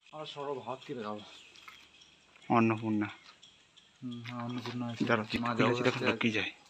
আর সরো ভাত কি দেখাবো? अन्नपूर्णा अन्नपूर्णा दाঁড়াও, কি যায়।